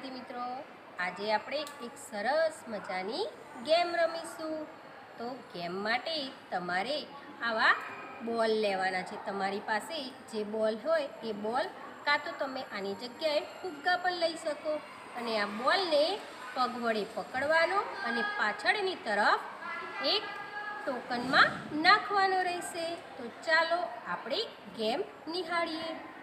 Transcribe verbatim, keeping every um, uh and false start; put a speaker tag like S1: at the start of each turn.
S1: વિદ્યાર્થી મિત્રો, આજે આપણે એક સરસ મજાની ગેમ રમીશું। તો ગેમ માટે તમારે આવા બોલ લેવાના છે। તમારી પાસે જે બોલ હોય એ બોલ કાં તો તમે આની જગ્યાએ ફુગ્ગા પણ લઈ શકો અને આ બોલને પગ વડે પકડવાનો અને પાછળની તરફ એક ટોકનમાં નાખવાનો રહેશે। તો ચાલો આપણે ગેમ નિહાળીએ।